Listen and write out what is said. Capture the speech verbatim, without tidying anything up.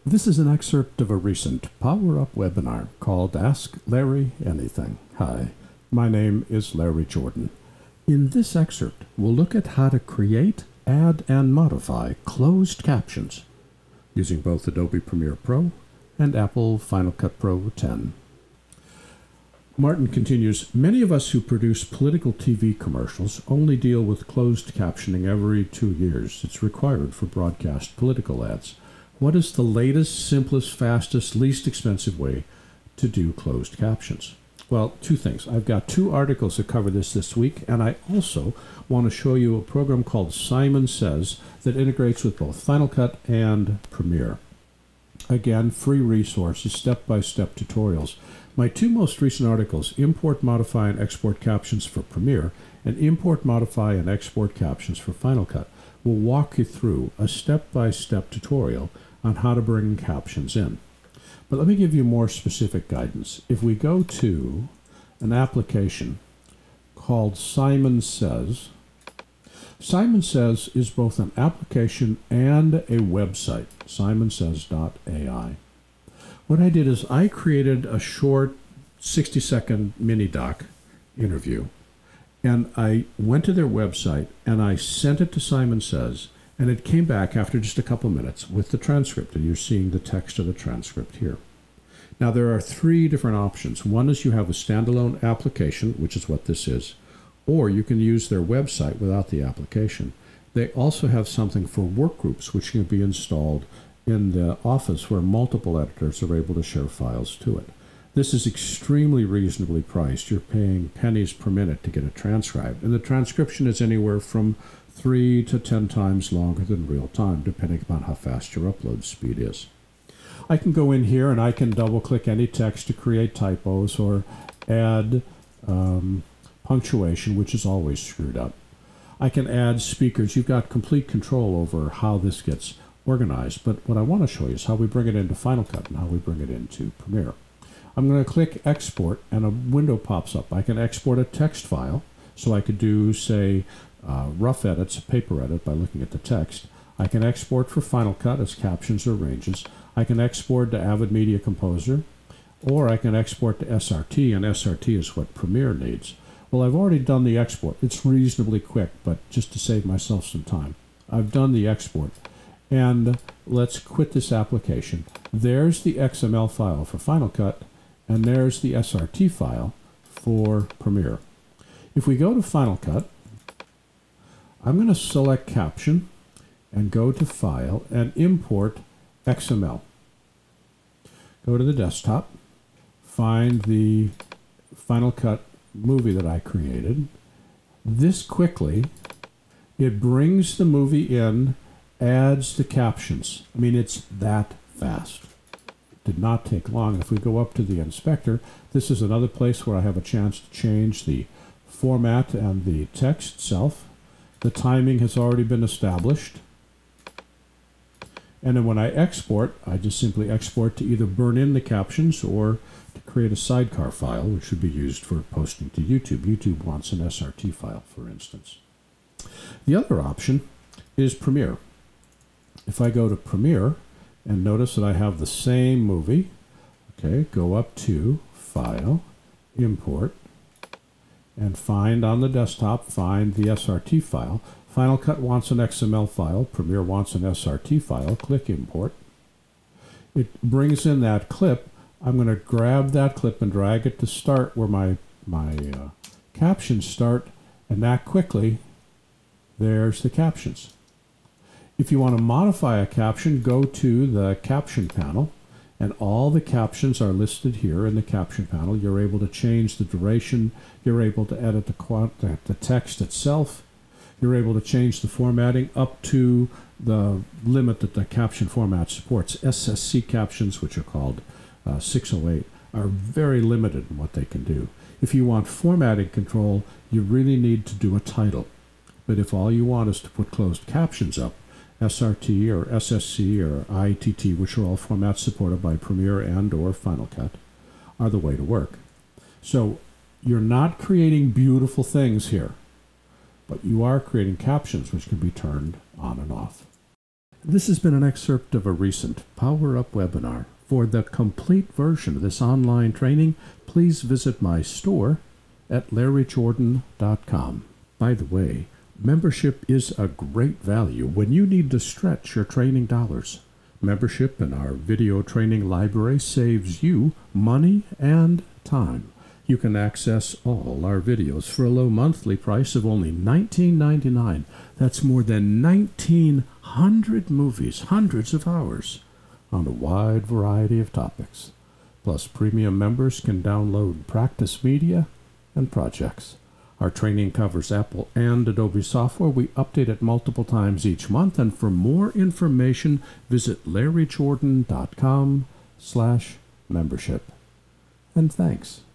This is an excerpt of a recent Power Up webinar called Ask Larry Anything. Hi, my name is Larry Jordan. In this excerpt, we'll look at how to create, add, and modify closed captions using both Adobe Premiere Pro and Apple Final Cut Pro ten. Martin continues, many of us who produce political T V commercials only deal with closed captioning every two years. It's required for broadcast political ads. What is the latest, simplest, fastest, least expensive way to do closed captions? Well, two things. I've got two articles that cover this this week, and I also want to show you a program called Simon Says that integrates with both Final Cut and Premiere. Again, free resources, step-by-step tutorials. My two most recent articles, Import, Modify, and Export Captions for Premiere, and Import, Modify, and Export Captions for Final Cut, will walk you through a step-by-step tutorial on how to bring captions in. But let me give you more specific guidance. If we go to an application called Simon Says, Simon Says is both an application and a website, simon says dot A I. What I did is I created a short sixty second mini doc interview, and I went to their website and I sent it to Simon Says, and it came back after just a couple minutes with the transcript, and you're seeing the text of the transcript here. Now there are three different options. One is you have a standalone application, which is what this is, or you can use their website without the application. They also have something for workgroups, which can be installed in the office where multiple editors are able to share files to it. This is extremely reasonably priced. You're paying pennies per minute to get it transcribed, and the transcription is anywhere from three to ten times longer than real time, depending upon how fast your upload speed is. I can go in here and I can double-click any text to create typos or add um, punctuation, which is always screwed up. I can add speakers. You've got complete control over how this gets organized, but what I want to show you is how we bring it into Final Cut and how we bring it into Premiere. I'm going to click Export, and a window pops up. I can export a text file, so I could do, say, uh, rough edits, a paper edit by looking at the text. I can export for Final Cut as captions or ranges. I can export to Avid Media Composer, or I can export to S R T, and S R T is what Premiere needs. Well, I've already done the export. It's reasonably quick, but just to save myself some time, I've done the export. And let's quit this application. There's the X M L file for Final Cut, and there's the S R T file for Premiere. If we go to Final Cut, I'm going to select Caption and go to File and import X M L. Go to the desktop, find the Final Cut movie that I created. This quickly, it brings the movie in, adds the captions. I mean, it's that fast. It did not take long. If we go up to the inspector, this is another place where I have a chance to change the format and the text itself. The timing has already been established. And then when I export, I just simply export to either burn in the captions or to create a sidecar file, which should be used for posting to YouTube. YouTube wants an S R T file, for instance. The other option is Premiere. If I go to Premiere and notice that I have the same movie, okay, go up to File, Import, and find on the desktop, find the S R T file. Final Cut wants an X M L file, Premiere wants an S R T file, click Import. It brings in that clip. I'm going to grab that clip and drag it to start where my, my uh, captions start, and that quickly, there's the captions. If you want to modify a caption, go to the caption panel, and all the captions are listed here in the caption panel. You're able to change the duration. You're able to edit the, quant the text itself. You're able to change the formatting up to the limit that the caption format supports. S S C captions, which are called uh, six oh eight, are very limited in what they can do. If you want formatting control, you really need to do a title. But if all you want is to put closed captions up, S R T or S S C or I T T, which are all formats supported by Premiere and or Final Cut, are the way to work. So you're not creating beautiful things here, but you are creating captions which can be turned on and off. This has been an excerpt of a recent Power Up webinar. For the complete version of this online training, please visit my store at larry jordan dot com. By the way, membership is a great value when you need to stretch your training dollars. Membership in our video training library saves you money and time. You can access all our videos for a low monthly price of only nineteen ninety-nine. That's more than nineteen hundred movies, hundreds of hours, on a wide variety of topics. Plus, premium members can download practice media and projects. Our training covers Apple and Adobe software. We update it multiple times each month, and for more information, visit larry jordan dot com slash membership. And thanks.